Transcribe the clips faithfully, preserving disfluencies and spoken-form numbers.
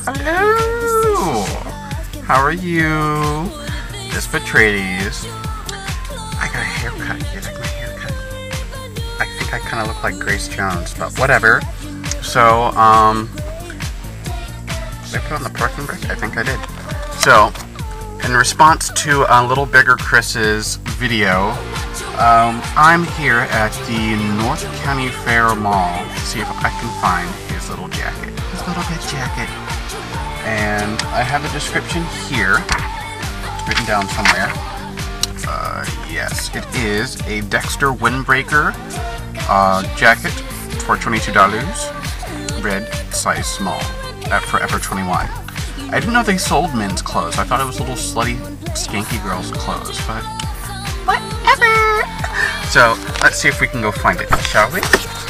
Hello! How are you? This Betraydes. I got a haircut. You like my haircut? I think I kind of look like Grace Jones, but whatever. So, um... did I put on the parking brake? I think I did. So, in response to a Little Bigger Chris's video, um, I'm here at the North County Fair Mall to see if I can find his little jacket. His little bit jacket. And I have a description here, written down somewhere. Uh, yes, it is a Dexter Windbreaker uh, jacket for twenty-two dollars. Red, size small, at Forever twenty-one. I didn't know they sold men's clothes. I thought it was little slutty, skanky girls' clothes, but whatever. So, let's see if we can go find it, shall we?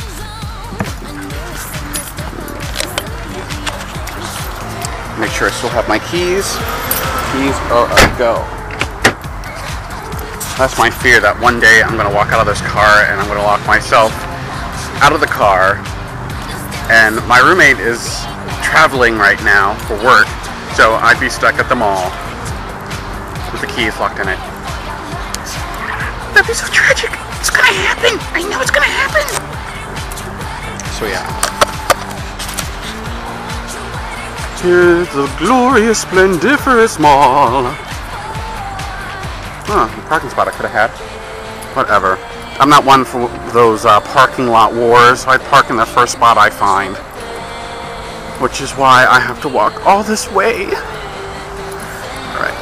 Make sure I still have my keys. Keys are a go. That's my fear, that one day I'm going to walk out of this car and I'm going to lock myself out of the car. And my roommate is traveling right now for work, so I'd be stuck at the mall with the keys locked in it. That'd be so tragic. It's going to happen. I know it's going to happen. So yeah. Here's the glorious, splendiferous mall. Huh, the parking spot I could have had. Whatever. I'm not one for those uh, parking lot wars. I park in the first spot I find. Which is why I have to walk all this way. Alright.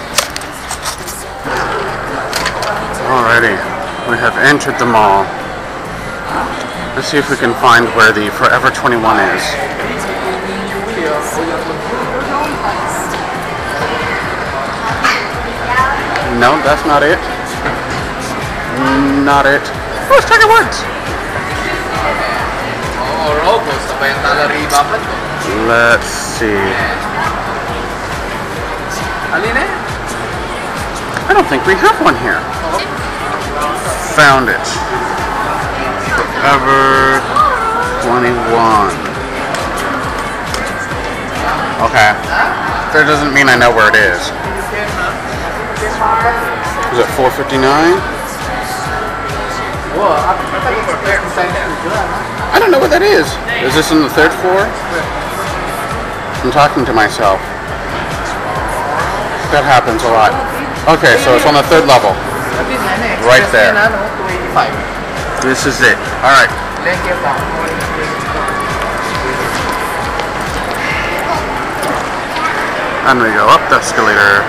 Alrighty. We have entered the mall. Let's see if we can find where the Forever twenty-one is. No, that's not it. Not it. Oh, it's Tiger Woods. Let's see. I don't think we have one here. Found it. Forever twenty-one. Okay. That doesn't mean I know where it is. Is it four fifty-nine? I don't know what that is. Is this on the third floor? I'm talking to myself. That happens a lot. Okay, so it's on the third level. Right there. This is it. Alright. And we go up the escalator.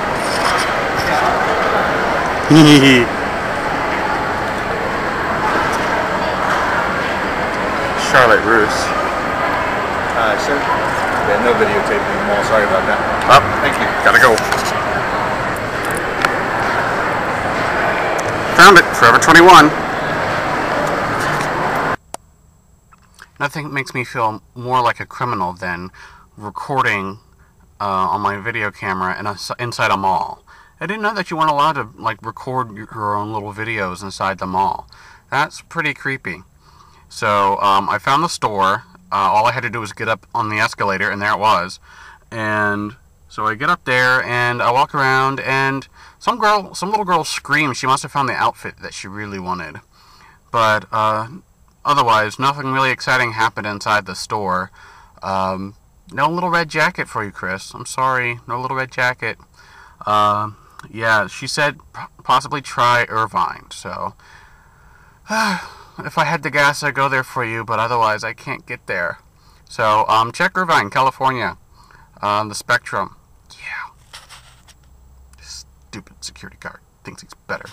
Charlotte Russe. Uh, sir? Yeah, no videotaping anymore. Sorry about that. Oh, thank you. Gotta go. Found it. Forever twenty-one. Nothing makes me feel more like a criminal than recording uh, on my video camera in a, inside a mall. I didn't know that you weren't allowed to like record your own little videos inside the mall. That's pretty creepy. So um, I found the store. Uh, all I had to do was get up on the escalator, and there it was. And so I get up there, and I walk around, and some girl, some little girl screamed. She must have found the outfit that she really wanted. But uh, otherwise, nothing really exciting happened inside the store. Um, no little red jacket for you, Chris. I'm sorry, no little red jacket. Uh, yeah, she said possibly try Irvine, so if I had the gas, I'd go there for you, but otherwise I can't get there. So, um, check Irvine, California, on uh, the Spectrum. Yeah. Stupid security guard thinks he's better.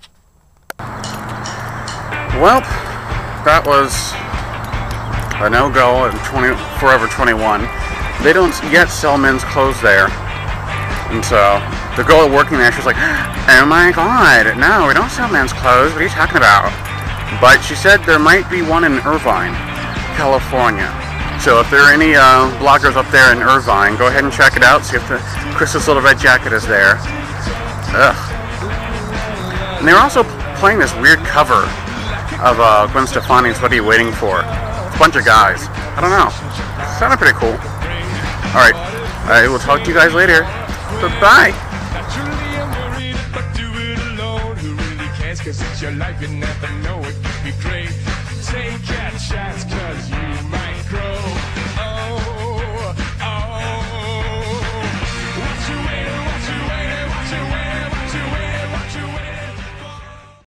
Well, that was a no-go at Forever twenty-one. They don't yet sell men's clothes there. And so, the girl working there, she was like, oh my god, no, we don't sell men's clothes, what are you talking about? But she said there might be one in Irvine, California. So if there are any uh, bloggers up there in Irvine, go ahead and check it out, see if the Chris's Little Red Jacket is there. Ugh. And they were also playing this weird cover of uh, Gwen Stefani's What Are You Waiting For? It's a bunch of guys. I don't know. Sounded pretty cool. Alright, I will talk to you guys later. Bye-bye. Cause it's your life, you never know it could be great. Take that chance, cause you